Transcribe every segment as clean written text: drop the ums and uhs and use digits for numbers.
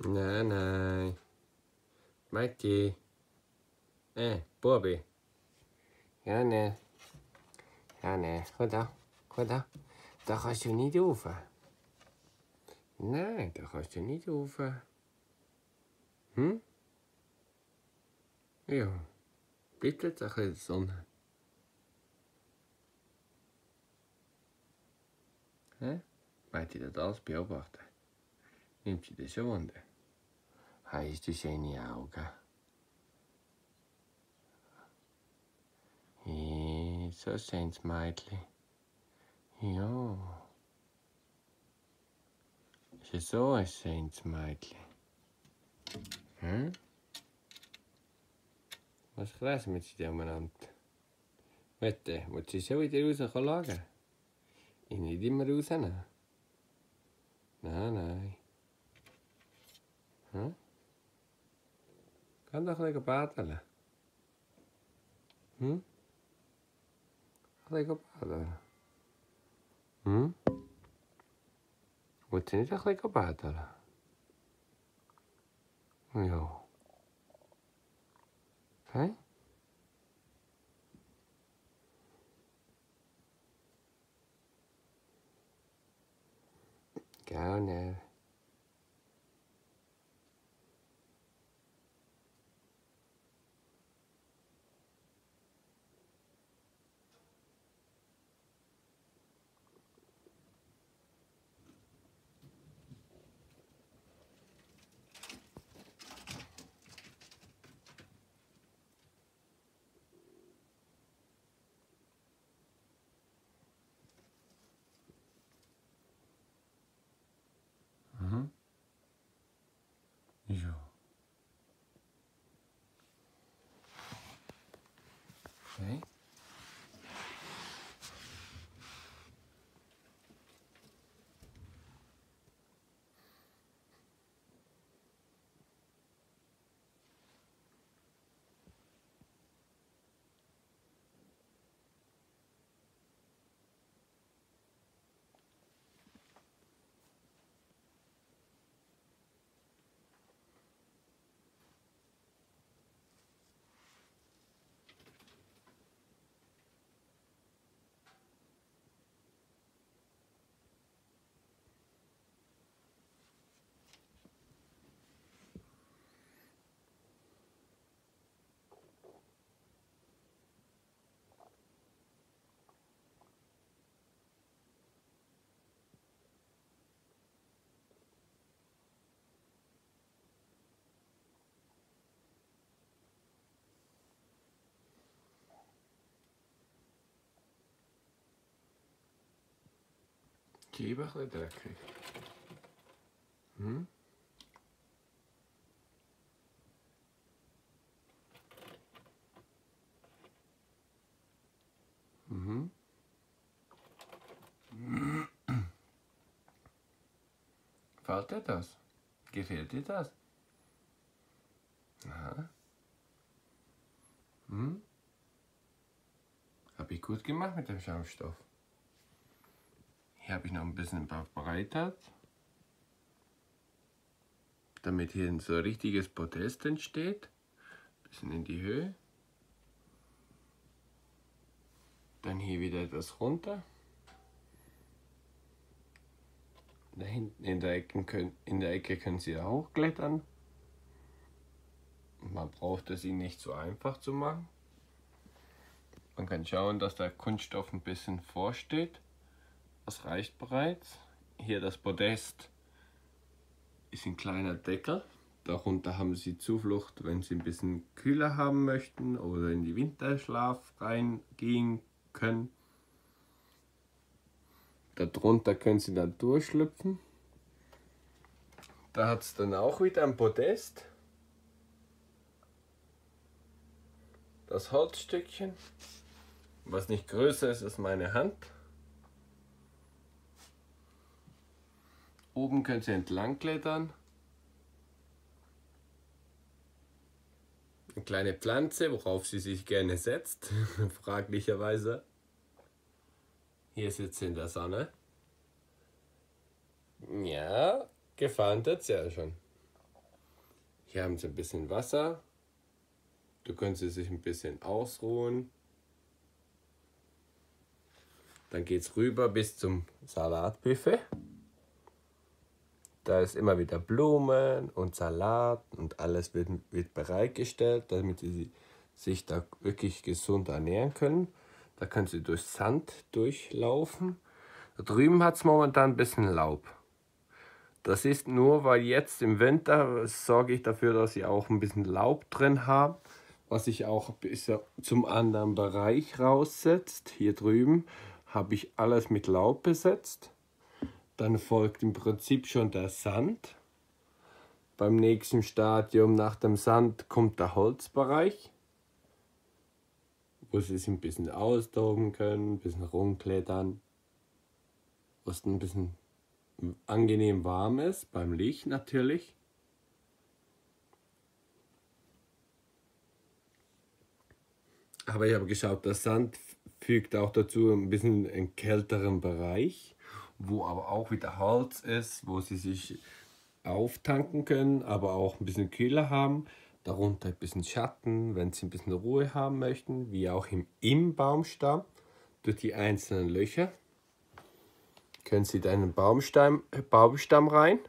Nein, nein. Mikey. Bobby. Ja, ne. Ja, ne. Goed dan. Goed dan. Dat gaat je niet hoeven. Nee, dat gaat je niet hoeven. Ja. Bitte, dat is zonne. Meint ihr das alles beobachten? Nimmt sie das schon wunder? Hast du schöne Augen? So ein schönes Mädchen. Ja. Ist so ein schönes Mädchen. Was kräsen mit sie umeinander? Wette, willst du schon wieder raus schauen? Ich nicht immer rausnehmen. Nein. Geh doch ein bisschen baden. Ein bisschen baden. Willst du nicht ein bisschen baden? Ja. Hä? Gerne. Ja. Okay. Die Scheibe ein bisschen dreckig. Gefällt dir das? Gefällt dir das? Aha. Habe ich gut gemacht mit dem Schaumstoff. Hier habe ich noch ein bisschen verbreitert, damit hier so ein richtiges Podest entsteht. Ein bisschen in die Höhe. Dann hier wieder etwas runter. Da hinten in der Ecke können Sie auch klettern. Man braucht es Ihnen nicht so einfach zu machen. Man kann schauen, dass der Kunststoff ein bisschen vorsteht. Das reicht bereits. Hier das Podest ist ein kleiner Deckel. Darunter haben Sie Zuflucht, wenn Sie ein bisschen kühler haben möchten oder in die Winterschlaf reingehen können. Darunter können Sie dann durchschlüpfen. Da hat es dann auch wieder ein Podest. Das Holzstückchen, was nicht größer ist als meine Hand. Oben können Sie entlang klettern. Eine kleine Pflanze, worauf sie sich gerne setzt, fraglicherweise. Hier sitzt sie in der Sonne. Ja, gefallen tut's ja schon. Hier haben sie ein bisschen Wasser. Da können sie sich ein bisschen ausruhen. Dann geht es rüber bis zum Salatbuffet. Da ist immer wieder Blumen und Salat und alles wird bereitgestellt, damit sie sich da wirklich gesund ernähren können. Da können sie durch Sand durchlaufen. Da drüben hat es momentan ein bisschen Laub. Das ist nur, weil jetzt im Winter sorge ich dafür, dass sie auch ein bisschen Laub drin haben, was sich auch bis zum anderen Bereich raussetzt. Hier drüben habe ich alles mit Laub besetzt. Dann folgt im Prinzip schon der Sand. Beim nächsten Stadium nach dem Sand kommt der Holzbereich, wo sie sich ein bisschen austoben können, ein bisschen rumklettern, wo es ein bisschen angenehm warm ist, beim Licht natürlich. Aber ich habe geschaut, der Sand fügt auch dazu ein bisschen einen kälteren Bereich, wo aber auch wieder Holz ist, wo sie sich auftanken können, aber auch ein bisschen kühler haben. Darunter ein bisschen Schatten, wenn sie ein bisschen Ruhe haben möchten, wie auch im Baumstamm, durch die einzelnen Löcher. Können Sie da in den Baumstamm rein.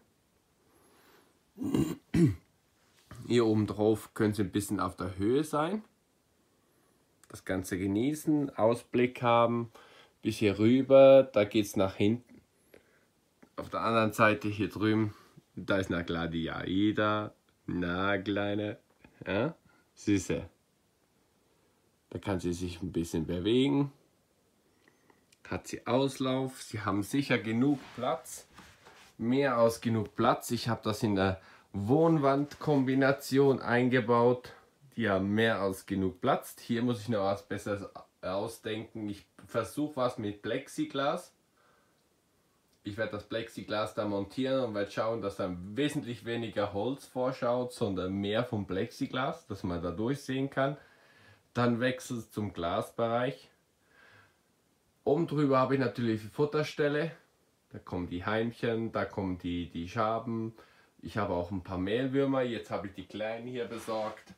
Hier oben drauf können Sie ein bisschen auf der Höhe sein. Das Ganze genießen, Ausblick haben, bis hier rüber, da geht es nach hinten. Auf der anderen Seite hier drüben, da ist eine Gladiator, na kleine, ja, süße. Da kann sie sich ein bisschen bewegen. Hat sie Auslauf, sie haben sicher genug Platz, mehr als genug Platz. Ich habe das in der Wohnwandkombination eingebaut. Die haben mehr als genug Platz. Hier muss ich noch was Besseres ausdenken. Ich versuche was mit Plexiglas. Ich werde das Plexiglas da montieren und werde schauen, dass da wesentlich weniger Holz vorschaut, sondern mehr vom Plexiglas, dass man da durchsehen kann. Dann wechselt es zum Glasbereich. Oben drüber habe ich natürlich die Futterstelle. Da kommen die Heimchen, da kommen die Schaben. Ich habe auch ein paar Mehlwürmer. Jetzt habe ich die kleinen hier besorgt.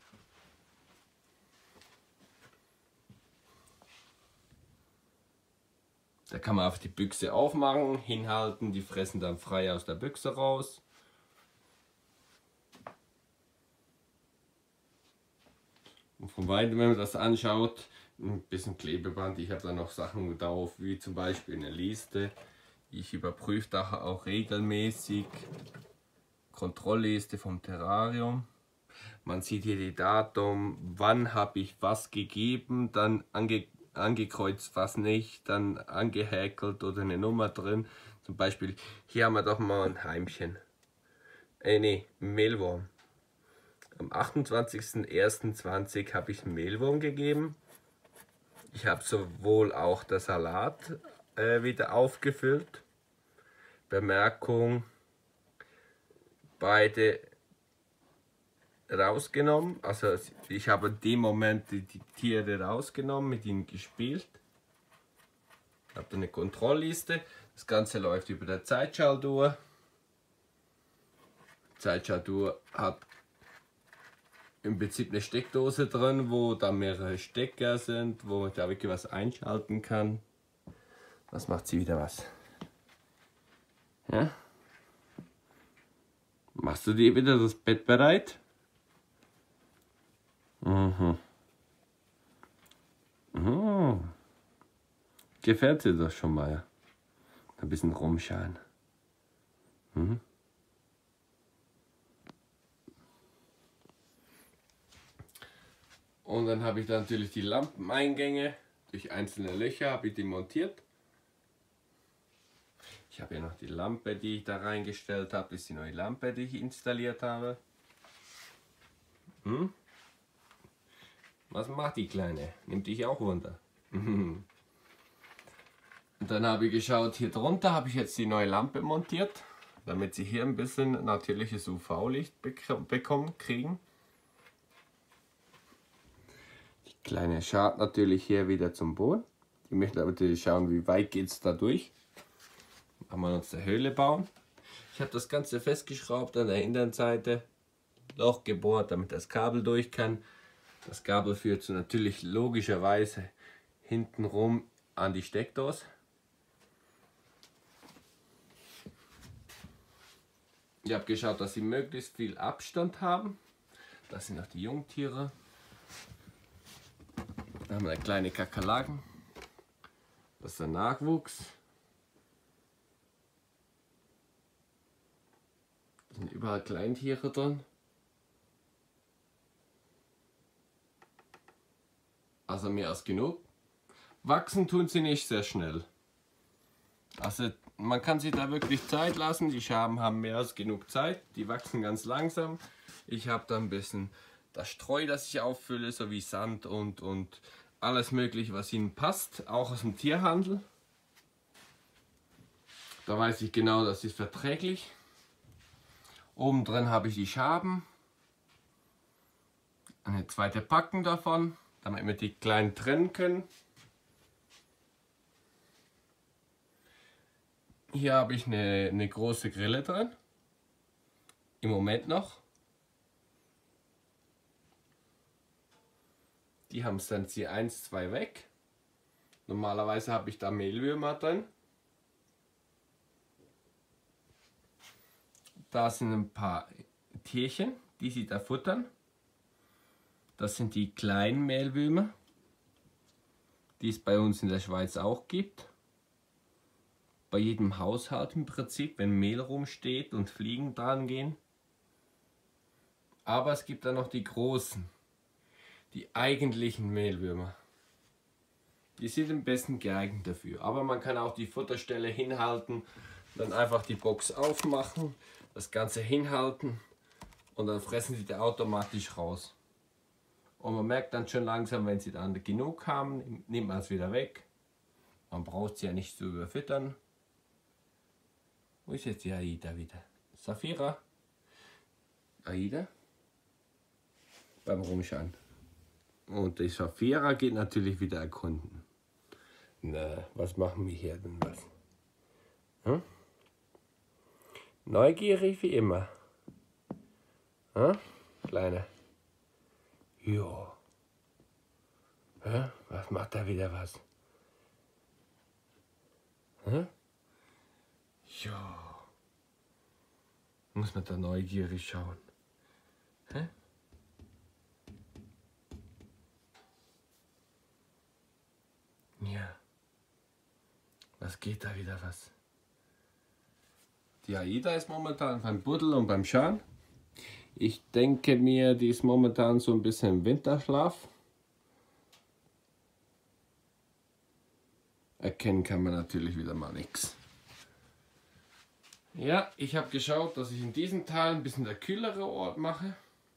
Da kann man auf die Büchse aufmachen, hinhalten, die fressen dann frei aus der Büchse raus. Und von weitem, wenn man das anschaut, ein bisschen Klebeband. Ich habe da noch Sachen drauf, wie zum Beispiel eine Liste. Ich überprüfe da auch regelmäßig. Kontrollliste vom Terrarium. Man sieht hier die Datum, wann habe ich was gegeben, dann angekreuzt, was nicht, dann angehäkelt oder eine Nummer drin. Zum Beispiel, hier haben wir doch mal ein Heimchen. Ein Mehlwurm. Am 28.01.20 habe ich einen Mehlwurm gegeben. Ich habe sowohl auch der Salat wieder aufgefüllt. Bemerkung, beide rausgenommen, also ich habe in dem Moment die Tiere rausgenommen, mit ihnen gespielt. Ich habe eine Kontrollliste, das Ganze läuft über der Zeitschaltuhr. Die Zeitschaltuhr hat im Prinzip eine Steckdose drin, wo da mehrere Stecker sind, wo man da wirklich was einschalten kann. Was macht sie wieder was? Ja? Machst du dir wieder das Bett bereit? Mhm. Oh. Gefällt dir das schon mal? Ein bisschen rumschauen. Mhm. Und dann habe ich da natürlich die Lampeneingänge durch einzelne Löcher habe ich die montiert. Ich habe hier noch die Lampe, die ich da reingestellt habe. Das ist die neue Lampe, die ich installiert habe. Hm? Was macht die Kleine? Nimmt dich auch runter. Und dann habe ich geschaut, hier drunter habe ich jetzt die neue Lampe montiert, damit sie hier ein bisschen natürliches UV-Licht kriegen. Die Kleine schaut natürlich hier wieder zum Boden. Die möchte aber natürlich schauen, wie weit geht es da durch. Machen wir uns eine Höhle bauen. Ich habe das Ganze festgeschraubt an der Innenseite. Loch gebohrt, damit das Kabel durch kann. Das Kabel führt so natürlich logischerweise hintenrum an die Steckdose. Ich habe geschaut, dass sie möglichst viel Abstand haben. Das sind noch die Jungtiere. Da haben wir kleine Kakerlaken. Das ist der Nachwuchs. Da sind überall Kleintiere drin. Also mehr als genug. Wachsen tun sie nicht sehr schnell. Also man kann sich da wirklich Zeit lassen. Die Schaben haben mehr als genug Zeit. Die wachsen ganz langsam. Ich habe da ein bisschen das Streu, das ich auffülle, sowie Sand und alles mögliche, was ihnen passt. Auch aus dem Tierhandel. Da weiß ich genau, das ist verträglich. Oben drin habe ich die Schaben. Eine zweite Packung davon, damit wir die kleinen trennen können. Hier habe ich eine große Grille drin. Im Moment noch. Die haben Sensi 1, 2 weg. Normalerweise habe ich da Mehlwürmer drin. Da sind ein paar Tierchen, die sie da futtern. Das sind die kleinen Mehlwürmer, die es bei uns in der Schweiz auch gibt. Bei jedem Haushalt im Prinzip, wenn Mehl rumsteht und Fliegen dran gehen. Aber es gibt dann noch die großen, die eigentlichen Mehlwürmer. Die sind am besten geeignet dafür. Aber man kann auch die Futterstelle hinhalten, dann einfach die Box aufmachen, das Ganze hinhalten und dann fressen sie da automatisch raus. Und man merkt dann schon langsam, wenn sie dann genug haben, nimmt man es wieder weg. Man braucht sie ja nicht zu überfüttern. Wo ist jetzt die Aida wieder? Safira? Aida? Beim Rumschauen. Und die Safira geht natürlich wieder erkunden. Na, was machen wir hier denn was? Hm? Neugierig wie immer. Hm? Kleine. Jo. Hm? Was macht da wieder was? Hm? Ja. Muss man da neugierig schauen. Hä? Ja. Was geht da wieder was? Die Aida ist momentan beim Buddel und beim Schan. Ich denke mir, die ist momentan so ein bisschen im Winterschlaf. Erkennen kann man natürlich wieder mal nichts. Ja, ich habe geschaut, dass ich in diesem Teil ein bisschen der kühlere Ort mache.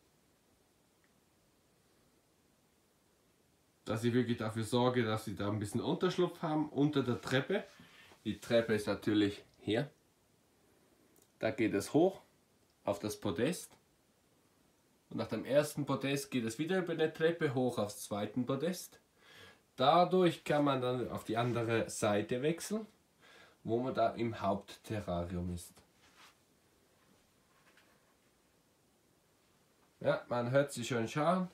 Dass ich wirklich dafür sorge, dass sie da ein bisschen Unterschlupf haben unter der Treppe. Die Treppe ist natürlich hier. Da geht es hoch auf das Podest. Und nach dem ersten Podest geht es wieder über die Treppe hoch aufs zweite Podest. Dadurch kann man dann auf die andere Seite wechseln, wo man da im Hauptterrarium ist. Ja, man hört sie schon schauen.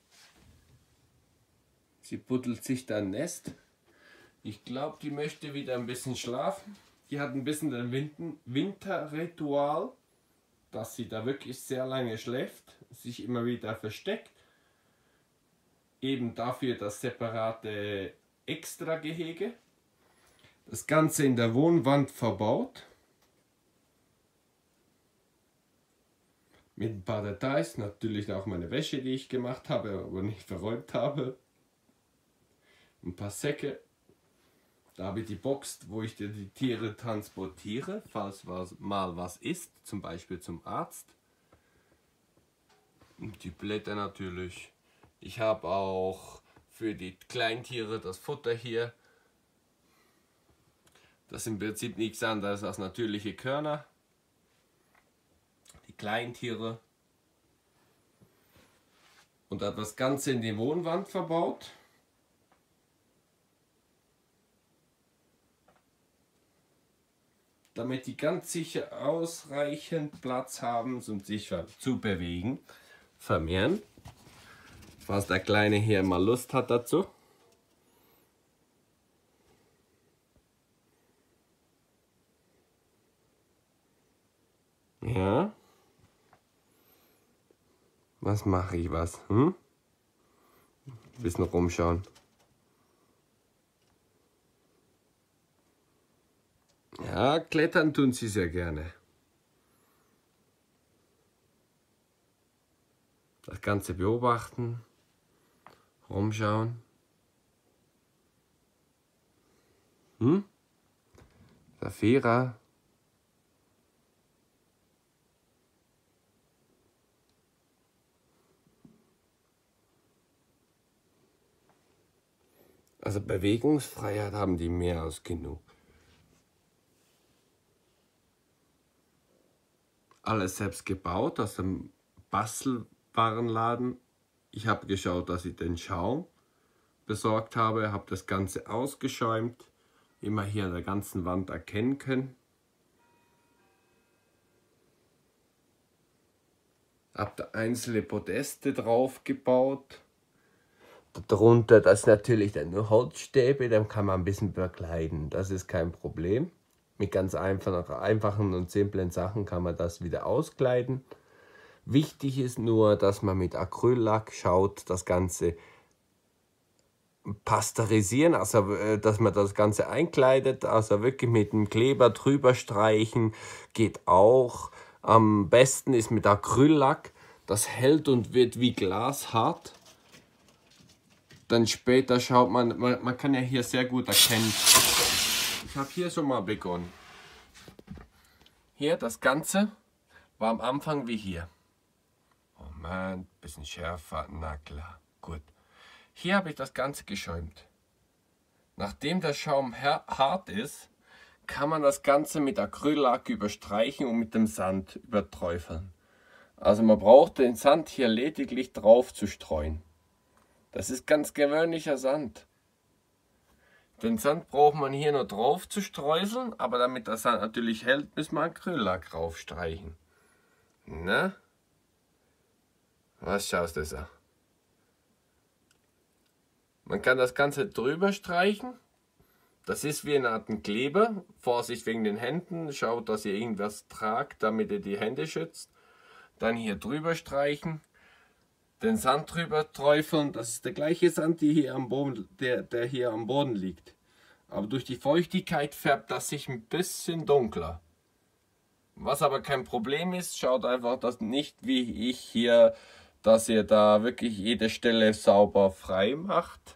Sie buddelt sich da ein Nest. Ich glaube, die möchte wieder ein bisschen schlafen. Die hat ein bisschen ein Winterritual, dass sie da wirklich sehr lange schläft, sich immer wieder versteckt. Eben dafür das separate Extra-Gehege. Das Ganze in der Wohnwand verbaut. Mit ein paar Details, natürlich auch meine Wäsche, die ich gemacht habe, aber nicht verräumt habe. Ein paar Säcke. Da habe ich die Box, wo ich die Tiere transportiere, falls mal was ist, zum Beispiel zum Arzt. Und die Blätter natürlich. Ich habe auch für die Kleintiere das Futter hier. Das ist im Prinzip nichts anderes als natürliche Körner. Die Kleintiere. Und hat das Ganze in die Wohnwand verbaut. damit die ganz sicher ausreichend Platz haben, um sich zu bewegen, vermehren. Falls der Kleine hier mal Lust hat dazu. Ja. Was mache ich was? Ein bisschen rumschauen. Ja, klettern tun sie sehr gerne. Das Ganze beobachten, rumschauen. Safira. Also Bewegungsfreiheit haben die mehr als genug. Alles selbst gebaut aus dem Bastelwarenladen. Ich habe geschaut, dass ich den Schaum besorgt habe, habe das Ganze ausgeschäumt, wie man hier an der ganzen Wand erkennen können. Habe da einzelne Podeste drauf gebaut. Darunter, das ist natürlich dann nur Holzstäbe, dann kann man ein bisschen bekleiden. Das ist kein Problem. Mit ganz einfachen und simplen Sachen kann man das wieder auskleiden. Wichtig ist nur, dass man mit Acryllack schaut, das Ganze pasteurisieren, also dass man das Ganze einkleidet, also wirklich mit dem Kleber drüber streichen, geht auch. Am besten ist mit Acryllack, das hält und wird wie glashart. Dann später schaut man kann ja hier sehr gut erkennen. Ich habe hier schon mal begonnen. Hier das Ganze war am Anfang wie hier. Moment, bisschen schärfer, na klar, gut. Hier habe ich das Ganze geschäumt. Nachdem der Schaum hart ist, kann man das Ganze mit Acryllack überstreichen und mit dem Sand überträufeln. Also man braucht den Sand hier lediglich drauf zu streuen. Das ist ganz gewöhnlicher Sand. Den Sand braucht man hier nur drauf zu streuseln, aber damit der Sand natürlich hält, müssen wir Acryllack draufstreichen. Na? Was schaust du so? Man kann das Ganze drüber streichen. Das ist wie eine Art Kleber. Vorsicht wegen den Händen. Schaut, dass ihr irgendwas tragt, damit ihr die Hände schützt. Dann hier drüber streichen. Den Sand drüber träufeln. Das ist der gleiche Sand, der hier am Boden liegt. Aber durch die Feuchtigkeit färbt das sich ein bisschen dunkler. Was aber kein Problem ist, schaut einfach, dass nicht wie ich hier, dass ihr da wirklich jede Stelle sauber frei macht.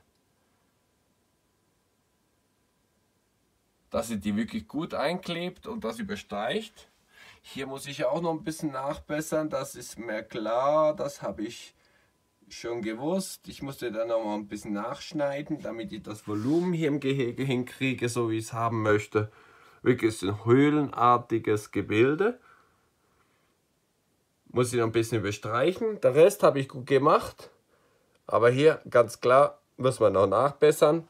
Dass ihr die wirklich gut einklebt und das überstreicht. Hier muss ich auch noch ein bisschen nachbessern, das ist mir klar, das habe ich schon gewusst. Ich musste dann noch mal ein bisschen nachschneiden, damit ich das Volumen hier im Gehege hinkriege, so wie ich es haben möchte. Wirklich ein höhlenartiges Gebilde. Muss ich noch ein bisschen überstreichen. Der Rest habe ich gut gemacht. Aber hier ganz klar muss man noch nachbessern.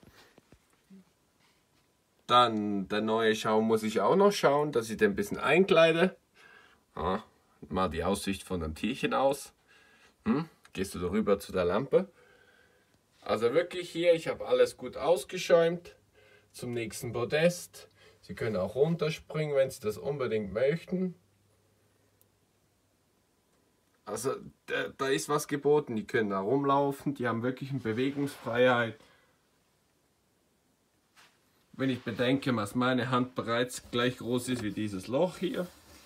Dann der neue Schaum muss ich auch noch schauen, dass ich den ein bisschen einkleide. Ja, mal die Aussicht von dem Tierchen aus. Gehst du darüber zu der Lampe. Also wirklich hier, ich habe alles gut ausgeschäumt. Zum nächsten Podest. Sie können auch runterspringen, wenn Sie das unbedingt möchten. Also da ist was geboten. Die können da rumlaufen, die haben wirklich eine Bewegungsfreiheit. Wenn ich bedenke, dass meine Hand bereits gleich groß ist wie dieses Loch hier.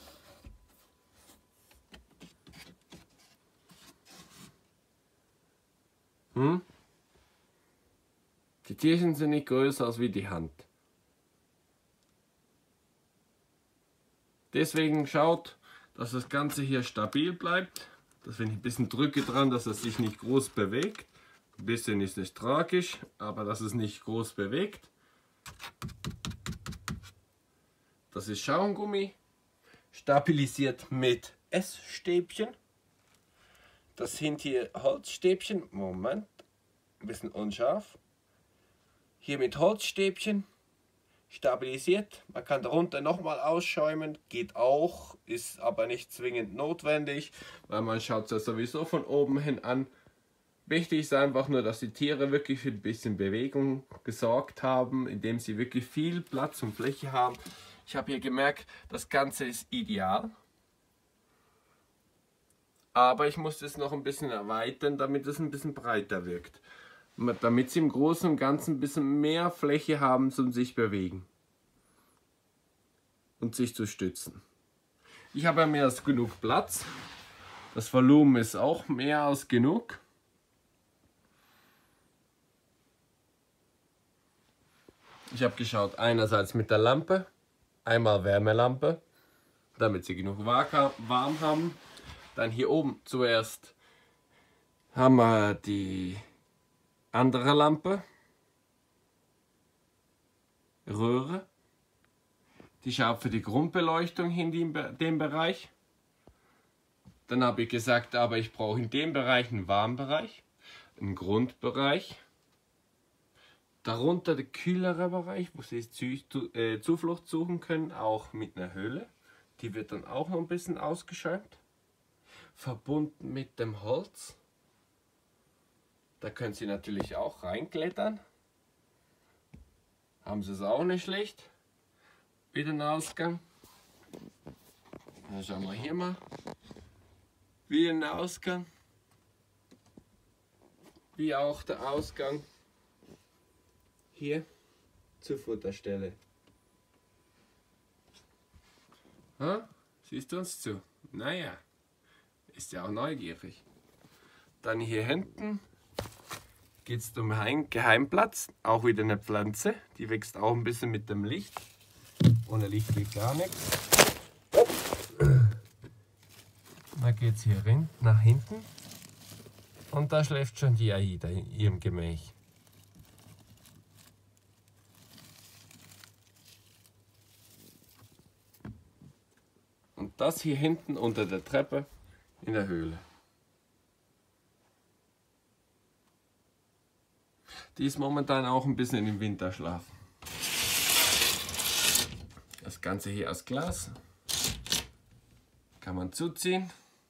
Die Tierchen sind nicht größer als wie die Hand. Deswegen schaut, dass das Ganze hier stabil bleibt. Dass wenn ich ein bisschen drücke dran, dass es sich nicht groß bewegt. Ein bisschen ist nicht tragisch, aber dass es nicht groß bewegt. Das ist Schaumgummi, stabilisiert mit Essstäbchen. Das sind hier Holzstäbchen. Moment, ein bisschen unscharf. Hier mit Holzstäbchen. stabilisiert. Man kann darunter nochmal ausschäumen, geht auch, ist aber nicht zwingend notwendig, weil man schaut es ja sowieso von oben hin an. Wichtig ist einfach nur, dass die Tiere wirklich für ein bisschen Bewegung gesorgt haben, indem sie wirklich viel Platz und Fläche haben. Ich habe hier gemerkt, das Ganze ist ideal. Aber ich muss es noch ein bisschen erweitern, damit es ein bisschen breiter wirkt. Damit sie im Großen und Ganzen ein bisschen mehr Fläche haben zum sich bewegen. Und sich zu stützen. Ich habe ja mehr als genug Platz. Das Volumen ist auch mehr als genug. Ich habe geschaut, einerseits mit der Lampe, einmal Wärmelampe, damit sie genug warm haben. Dann hier oben zuerst haben wir die andere Lampe, Röhre. Die schaut für die Grundbeleuchtung in dem Bereich. Dann habe ich gesagt, aber ich brauche in dem Bereich einen Warmbereich, einen Grundbereich. Darunter der kühlere Bereich, wo Sie Zuflucht suchen können, auch mit einer Höhle. Die wird dann auch noch ein bisschen ausgeschäumt. Verbunden mit dem Holz. Da können Sie natürlich auch reinklettern. Haben Sie es auch nicht schlecht. Wieder ein Ausgang. Dann schauen wir hier mal. Wie ein Ausgang. Wie auch der Ausgang hier zur Futterstelle. Ha? Siehst du uns zu? Naja, ist ja auch neugierig. Dann hier hinten geht es um einen Geheimplatz. Auch wieder eine Pflanze. Die wächst auch ein bisschen mit dem Licht. Ohne Licht geht gar nichts. Da geht es hier rein, nach hinten. Und da schläft schon die Aida in ihrem Gemäch. Und das hier hinten unter der Treppe in der Höhle. Die ist momentan auch ein bisschen im Winterschlaf. Das Ganze hier aus Glas. Kann man zuziehen.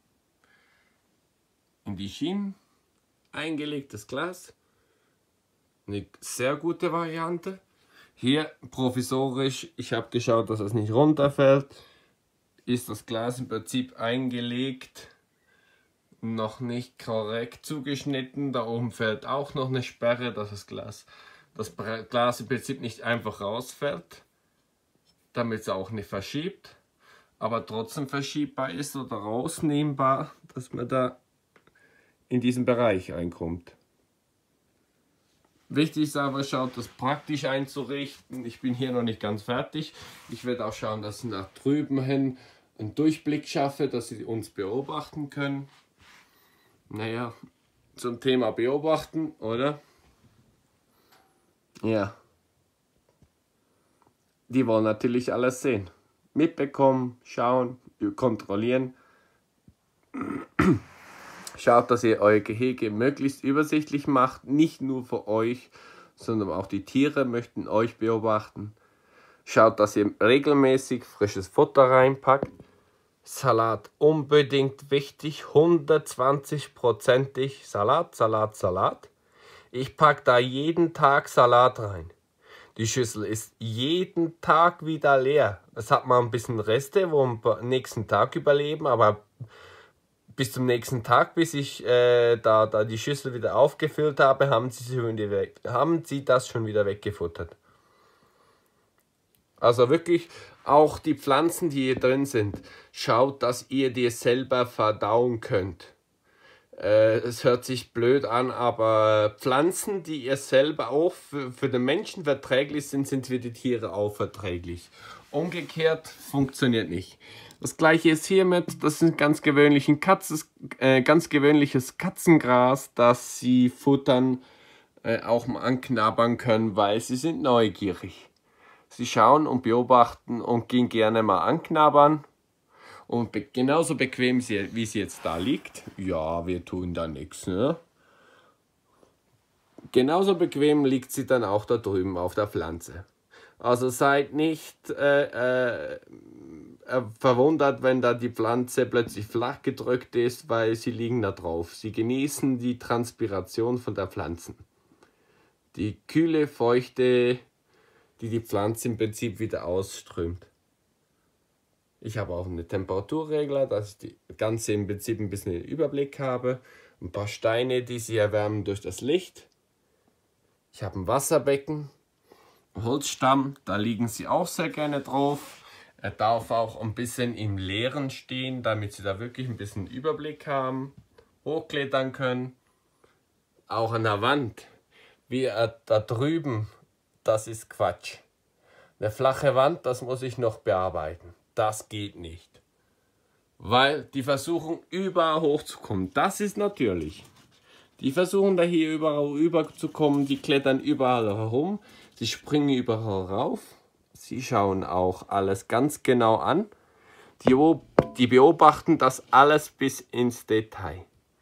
In die Schienen eingelegtes Glas. Eine sehr gute Variante. Hier provisorisch, ich habe geschaut, dass es nicht runterfällt. Ist das Glas im Prinzip eingelegt, noch nicht korrekt zugeschnitten. Da oben fällt auch noch eine Sperre, dass das Glas im Prinzip nicht einfach rausfällt, damit es auch nicht verschiebt, aber trotzdem verschiebbar ist oder rausnehmbar, dass man da in diesen Bereich reinkommt. Wichtig ist aber, schaut das praktisch einzurichten. Ich bin hier noch nicht ganz fertig. Ich werde auch schauen, dass ich nach drüben hin einen Durchblick schaffe, dass Sie uns beobachten können. Naja, zum Thema beobachten, oder? Ja. Die wollen natürlich alles sehen. Mitbekommen, schauen, kontrollieren. Schaut, dass ihr euer Gehege möglichst übersichtlich macht. Nicht nur für euch, sondern auch die Tiere möchten euch beobachten. Schaut, dass ihr regelmäßig frisches Futter reinpackt. Salat unbedingt wichtig, 120%ig Salat, Salat, Salat. Ich packe da jeden Tag Salat rein. Die Schüssel ist jeden Tag wieder leer. Es hat mal ein bisschen Reste, wo am nächsten Tag überleben, aber bis zum nächsten Tag, bis ich da die Schüssel wieder aufgefüllt habe, haben sie das schon wieder weggefuttert. Also wirklich auch die Pflanzen, die hier drin sind, schaut, dass ihr die selber verdauen könnt. Es hört sich blöd an, aber Pflanzen, die ihr selber auch für den Menschen verträglich sind, sind für die Tiere auch verträglich. Umgekehrt funktioniert nicht. Das gleiche ist hiermit, das ist ganz gewöhnliches Katzengras, das sie futtern, auch mal anknabbern können, weil sie sind neugierig. Sie schauen und beobachten und gehen gerne mal anknabbern. Und genauso bequem, wie sie jetzt da liegt. Ja, wir tun da nichts. Ne? Genauso bequem liegt sie dann auch da drüben auf der Pflanze. Also seid nicht verwundert, wenn da die Pflanze plötzlich flach gedrückt ist, weil sie liegen da drauf. Sie genießen die Transpiration von der Pflanzen. Die kühle Feuchte, die Pflanze im Prinzip wieder ausströmt. Ich habe auch einen Temperaturregler, dass ich das Ganze im Prinzip ein bisschen den Überblick habe. Ein paar Steine, die sie erwärmen durch das Licht. Ich habe ein Wasserbecken, einen Holzstamm, da liegen sie auch sehr gerne drauf. Er darf auch ein bisschen im Leeren stehen, damit sie da wirklich ein bisschen Überblick haben, hochklettern können. Auch an der Wand, wie da drüben, das ist Quatsch. Eine flache Wand, das muss ich noch bearbeiten. Das geht nicht. Weil die versuchen überall hochzukommen. Das ist natürlich. Die versuchen da hier überall rüberzukommen, die klettern überall herum, sie springen überall rauf. Sie schauen auch alles ganz genau an. Die beobachten das alles bis ins Detail.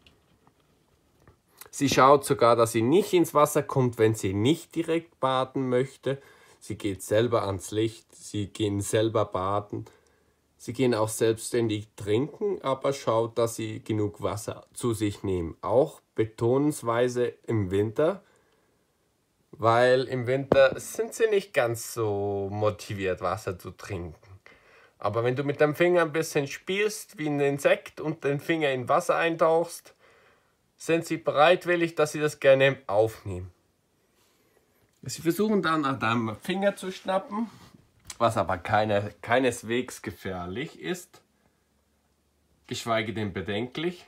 Sie schaut sogar, dass sie nicht ins Wasser kommt, wenn sie nicht direkt baden möchte. Sie geht selber ans Licht, sie gehen selber baden. Sie gehen auch selbstständig trinken, aber schaut, dass sie genug Wasser zu sich nehmen. Auch betonensweise im Winter, weil im Winter sind sie nicht ganz so motiviert, Wasser zu trinken. Aber wenn du mit dem Finger ein bisschen spielst, wie ein Insekt, und den Finger in Wasser eintauchst, sind sie bereitwillig, dass sie das gerne aufnehmen. Sie versuchen dann nach deinem Finger zu schnappen, was aber keineswegs gefährlich ist, geschweige denn bedenklich,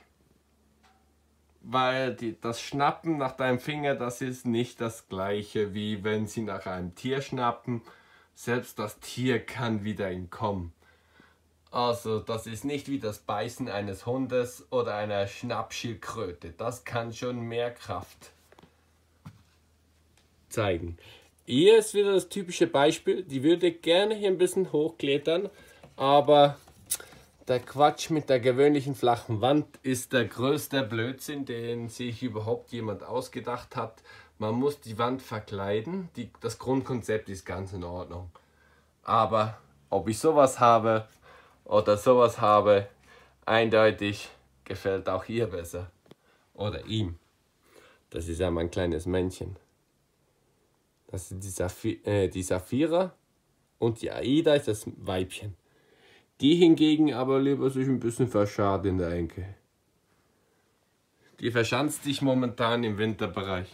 weil das Schnappen nach deinem Finger, das ist nicht das gleiche, wie wenn sie nach einem Tier schnappen. Selbst das Tier kann wieder entkommen. Also das ist nicht wie das Beißen eines Hundes oder einer Schnappschildkröte. Das kann schon mehr Kraft zeigen. Hier ist wieder das typische Beispiel. Die würde gerne hier ein bisschen hochklettern, aber der Quatsch mit der gewöhnlichen flachen Wand ist der größte Blödsinn, den sich überhaupt jemand ausgedacht hat. Man muss die Wand verkleiden. Das Grundkonzept ist ganz in Ordnung. Aber ob ich sowas habe oder sowas habe, eindeutig gefällt auch ihr besser. Oder ihm. Das ist ja mein kleines Männchen. Das sind die Saphira und die Aida ist das Weibchen. Die hingegen aber lieber sich ein bisschen verscharrt in der Ecke. Die verschanzt sich momentan im Winterbereich.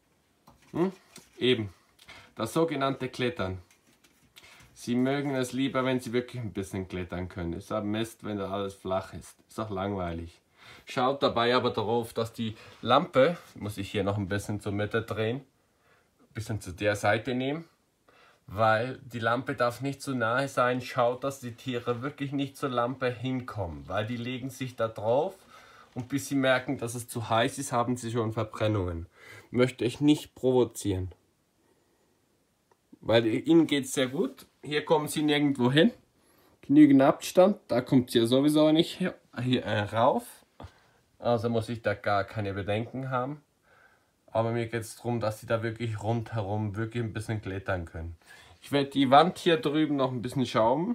Eben, das sogenannte Klettern. Sie mögen es lieber, wenn sie wirklich ein bisschen klettern können. Ist aber Mist, wenn da alles flach ist. Ist auch langweilig. Schaut dabei aber darauf, dass die Lampe, muss ich hier noch ein bisschen zur Mitte drehen, bisschen zu der Seite nehmen, weil die Lampe darf nicht zu nahe sein. Schaut, dass die Tiere wirklich nicht zur Lampe hinkommen, weil die legen sich da drauf und bis sie merken, dass es zu heiß ist, haben sie schon Verbrennungen. Möchte ich nicht provozieren, weil ihnen geht es sehr gut. Hier kommen sie nirgendwo hin. Genügend Abstand, da kommt sie ja sowieso nicht hier rauf. Also muss ich da gar keine Bedenken haben. Aber mir geht es darum, dass sie da wirklich rundherum wirklich ein bisschen klettern können. Ich werde die Wand hier drüben noch ein bisschen schaumen.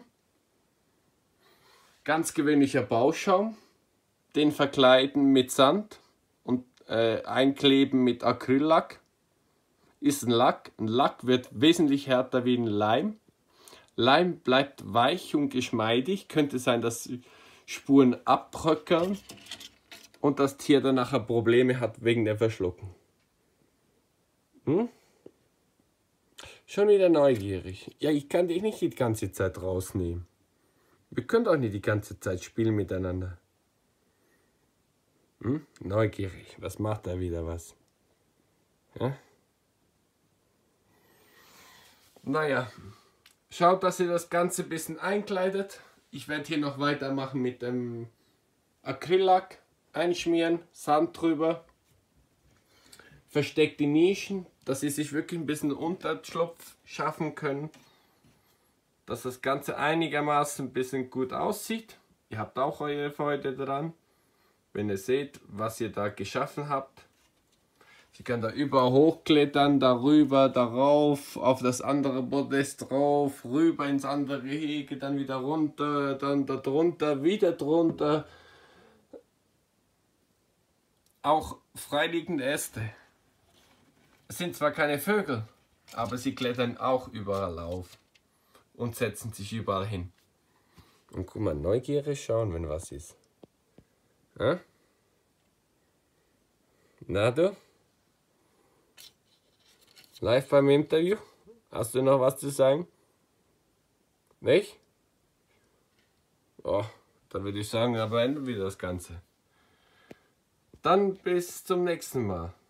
Ganz gewöhnlicher Bauschaum. Den verkleiden mit Sand und einkleben mit Acryllack. Ist ein Lack. Ein Lack wird wesentlich härter wie ein Leim. Leim bleibt weich und geschmeidig. Könnte sein, dass Spuren abbröckeln und das Tier dann nachher Probleme hat wegen der Verschlucken. Schon wieder neugierig. Ja, ich kann dich nicht die ganze Zeit rausnehmen. Wir können doch nicht die ganze Zeit spielen miteinander. Neugierig. Was macht er wieder was? Ja? Naja, schaut, dass ihr das Ganze ein bisschen einkleidet. Ich werde hier noch weitermachen mit dem Acryllack. Einschmieren, Sand drüber. Versteckt die Nischen, dass sie sich wirklich ein bisschen Unterschlupf schaffen können. Dass das Ganze einigermaßen ein bisschen gut aussieht. Ihr habt auch eure Freude dran, wenn ihr seht, was ihr da geschaffen habt. Sie kann da überall hochklettern, darüber, darauf, auf das andere Podest drauf, rüber ins andere Gehege, dann wieder runter, dann da drunter, wieder drunter. Auch freiliegende Äste. Es sind zwar keine Vögel, aber sie klettern auch überall auf und setzen sich überall hin. Und guck mal, neugierig schauen, wenn was ist. Ja? Na du? Live beim Interview? Hast du noch was zu sagen? Nicht? Oh, dann würde ich sagen, aber beenden wir das Ganze. Dann bis zum nächsten Mal.